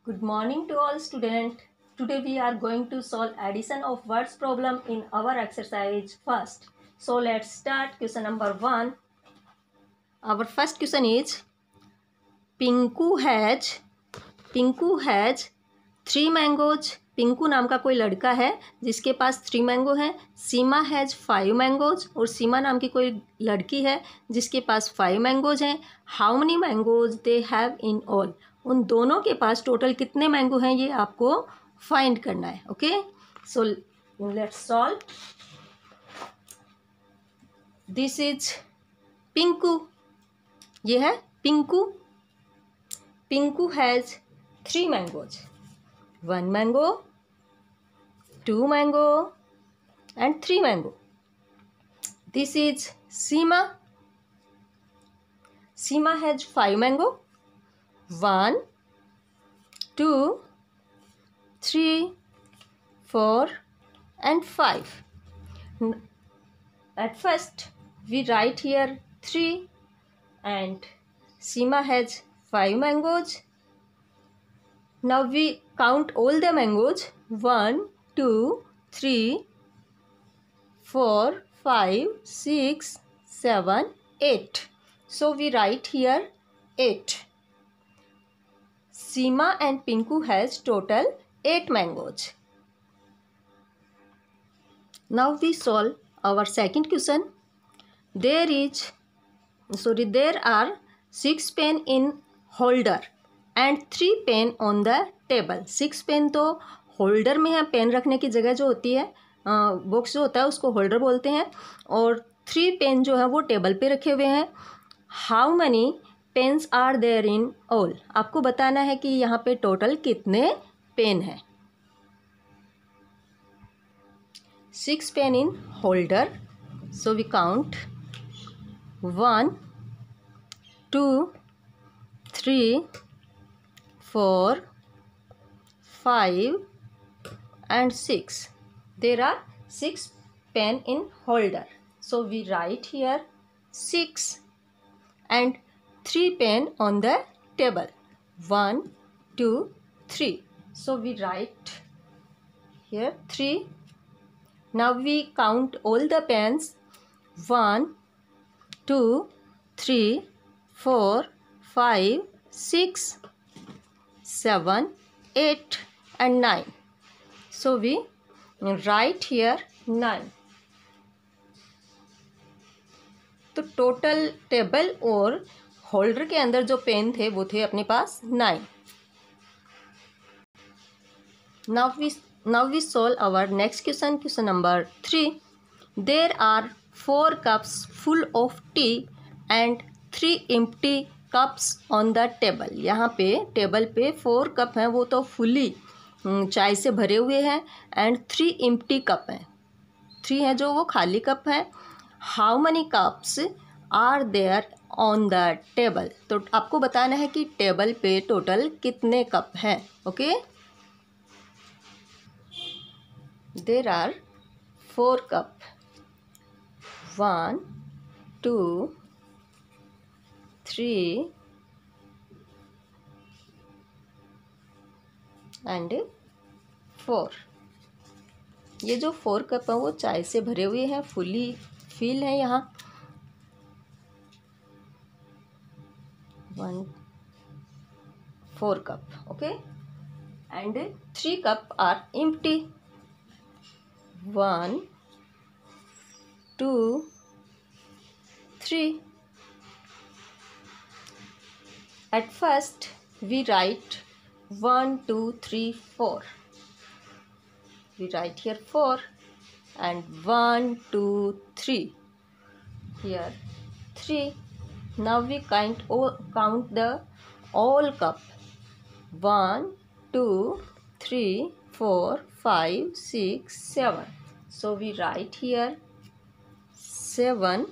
Good morning to all students. Today we are going to solve addition of words problem in our exercise first. So let's start question number 1. Our first question is Pinku has 3 mangoes. Pinku नाम का कोई लड़का है जिसके पास 3 mango हैं. सीमा has 5 mangoes और सीमा नाम की कोई लड़की है जिसके पास 5 मैंगोज हैं. How many mangoes they have in all. उन दोनों के पास टोटल कितने मैंगो हैं ये आपको फाइंड करना है. Okay, so let's solve. This is Pinku. ये है Pinku. Pinku has 3 mangoes. 1 mango, 2 mango and 3 mango. This is Seema. Seema has 5 mango. 1, 2, 3, 4 and 5. At first we write here 3 and Seema has 5 mangoes. Now we count all the mangoes. 1, 2, 3, 4, 5, 6, 7, 8. So we write here 8. Seema and Pinku has total 8 mangoes. Now we solve our second question. There are 6 pen in holder and 3 pen on the table. 6 pen तो holder में है, pen रखने की जगह जो होती है, box जो होता है उसको होल्डर बोलते हैं. और 3 पेन जो है वो टेबल पे रखे हुए हैं. How many pens are there in all. आपको बताना है कि यहाँ पे टोटल कितने पेन हैं. 6 pen in holder. So we count 1, 2, 3, 4, 5 and 6. There are 6 pen in holder. So we write here 6 and 3 pen on the table. 1, 2, 3. So we write here 3. Now we count all the pens. 1, 2, 3, 4, 5, 6, 7, 8 and 9. So we write here 9. तो total table और holder के अंदर जो pen थे वो थे अपने पास 9. Now we solve our next question. Question number 3. There are 4 cups full of tea and 3 empty cups on the table. यहाँ पे टेबल पे 4 कप हैं, वो तो फुली चाय से भरे हुए हैं. एंड 3 एम्प्टी कप हैं. 3 हैं जो वो खाली कप हैं. How many cups are there on the table. तो आपको बताना है कि टेबल पे टोटल कितने कप हैं. Okay, there are 4 cup. 1, 2, 3 and 4. ये जो 4 कप है वो चाय से भरे हुए हैं, फुली फिल है. यहाँ 4 cup. Okay, and 3 cup are empty. 1, 2, 3. At first we write 1, 2, 3, 4. We write here 4 and 1, 2, 3. Here 3. Now we count the all cup. 1, 2, 3, 4, 5, 6, 7. So we write here 7.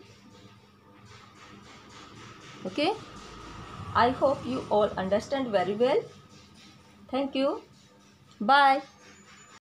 Okay, I hope you all understand very well. Thank you. Bye.